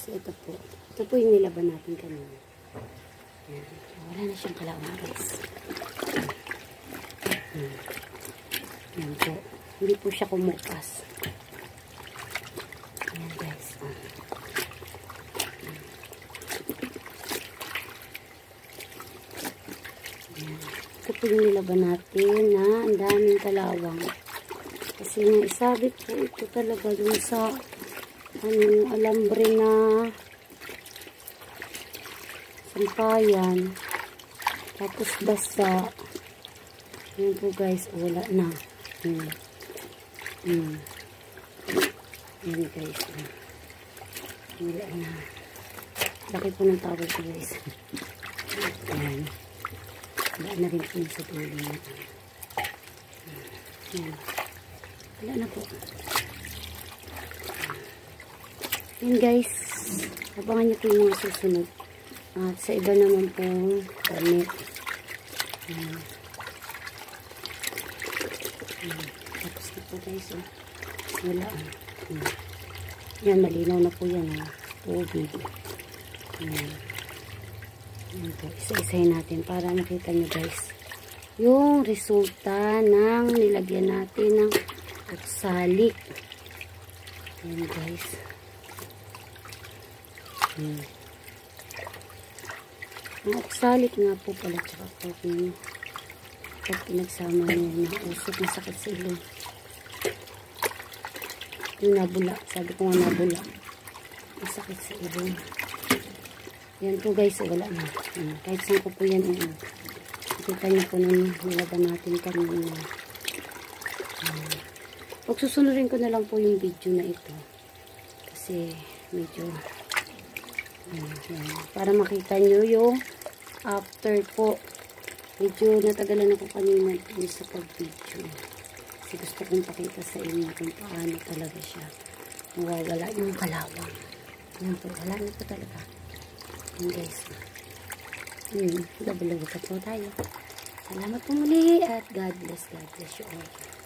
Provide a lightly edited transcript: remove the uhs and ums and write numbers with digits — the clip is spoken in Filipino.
So, ito po. Ito po yung nilaban natin kanina. Yan. Wala na siyang kalawang, guys. Yan po. Hindi po siya kumupas. Yan, guys. Yan. Ito po yung nilaban natin na ang daming kalawang. Kasi nang isabit po ito talaga dun sa alambre na sampayan. Tapos basa. Yan po guys, wala na. Yan guys. Wala na. Laki po ng tawag ko guys. Yan. Wala na rin po sa dulo na. Yan. Wala na po. Yan guys. Abangan nyo po yung mga susunod. At sa iba naman po damit. Yan. Tapos na po guys. Wala. Yan, malinaw na po yan. Tubig. Yan. Yan po. Isa-isahin natin para makita nyo guys yung resulta ng nilagyan natin ng oksalik. Yan guys. Ang oksalik nga po pala tsaka po pag pinagsama nyo na usok na sakit sa ilong. Yung nabula. Sabi ko nga nabula. Masakit sa ilong. Yan po guys. Wala na. Kahit saan ko po yan. Kita nyo po nung nilaban natin kanina. Pagsusunurin ko na lang po yung video na ito. Kasi medyo para makita nyo yung after po. Medyo natagalan ako kanina sa pag-video. Kasi gusto kong pakita sa inyo kung paano talaga siya mawawala yung kalawang. Yan po. Wala na po talaga. Yan guys. Double-double po tayo. Salamat po muli at God bless you all.